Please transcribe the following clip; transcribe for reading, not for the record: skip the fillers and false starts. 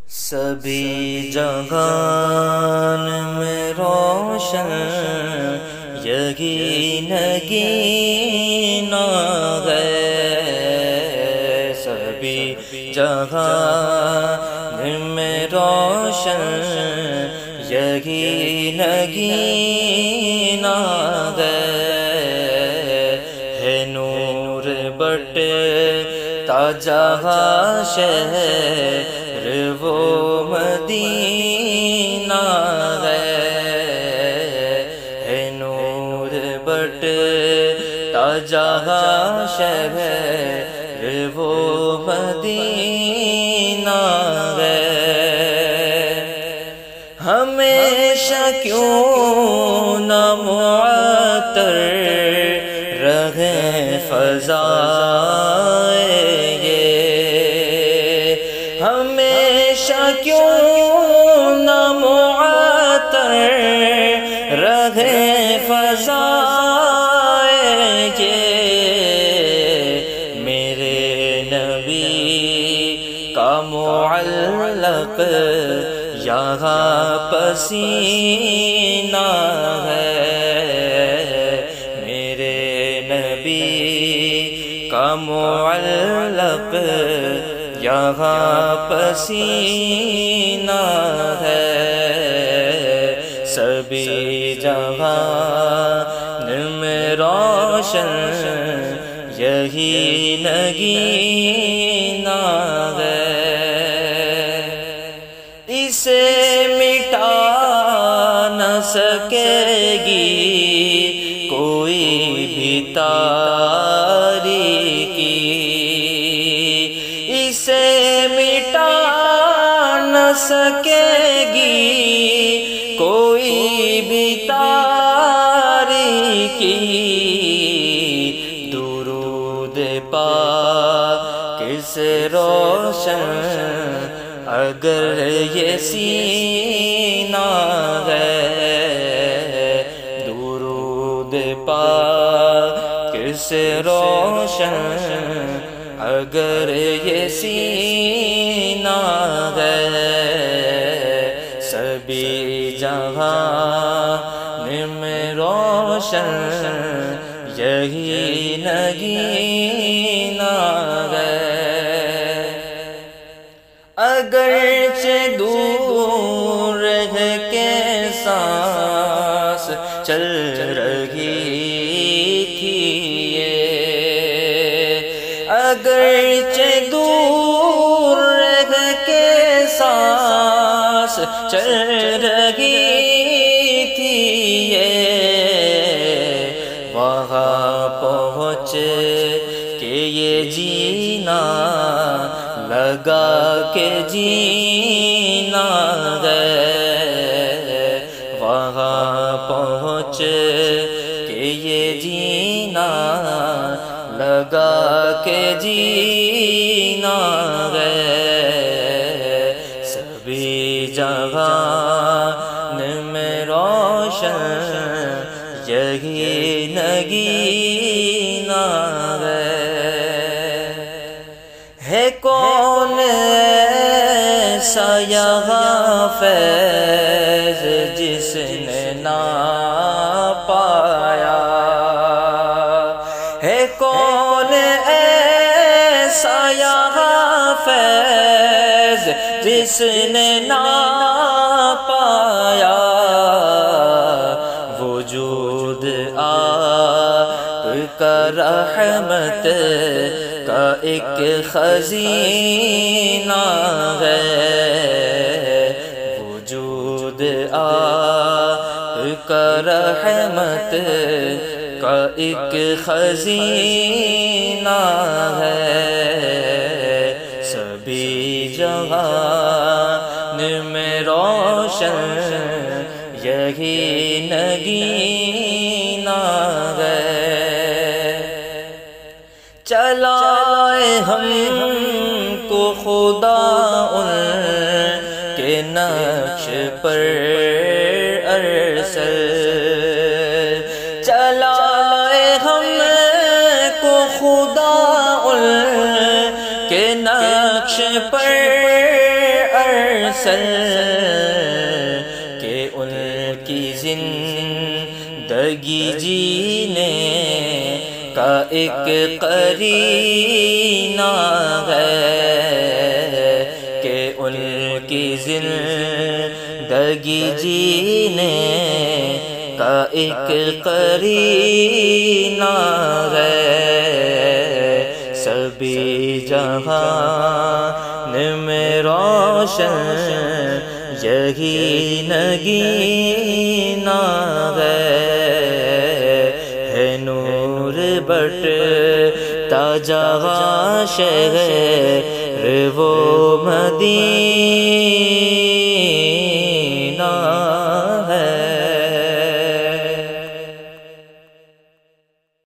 سبھی جہان میں روشن یہی نگینا ہے، سبھی جہان میں روشن یہی نگینا ہے نور بٹ تاجہاں شہر وہ مدینہ ہے نور بٹ تاجہاں شہر وہ مدینہ ہے، ہمیشہ کیوں نہ معطر رہے فضائے یہ، ہمیشہ کیوں نہ معطر رہے فضائے یہ، میرے نبی کا معلق یہاں پسینہ ہے، میرے نبی کا معلق یہاں پسینہ ہے، سبھی جہان میں روشن یہی نگینا ہے، اسے مٹا نہ سکے گی کوئی بھی تاریکی، اسے مٹا نہ سکے گی کوئی بھی تاریکی، درود پاک سے روشن اگر یہ سینہ ہے، درود پاک سے روشن اگر یہ سینہ ہے، سبھی جہان میں روشن یہی نگینا ہے، اگرچہ دور رہ کے سانس چل رہی تھی یہ، اگرچہ دور رہ کے سانس چل رہی تھی یہ، وہاں پہنچ کے یہ جینا لگا کے جینا ہے، وہاں پہنچ کے یہ جینا لگا کے جینا ہے، سبھی جہان میں روشن یہی نگینا ہے کون ایسا یہاں فیض جس نے نہ پایا، ہے کون ایسا یہاں فیض جس نے نہ پایا، وجود آپ کا رحمت کا ایک خزینہ ہے، وجود آپ کا رحمت کا ایک خزینہ ہے، سبھی جہان میں روشن یہی نگینا ہے، چلائے ہم کو خدا ان کے نقش پر ارسل، چلائے ہم کو خدا ان کے نقش پر مسلسل کہ ان کی زندگی جینے کا ایک قرینہ ہے، کہ ان کی زندگی جینے کا ایک قرینہ ہے، سبھی جہان میں روشن یہی نگینہ ہے، نور بٹتا جہاں شہر وہ مدینہ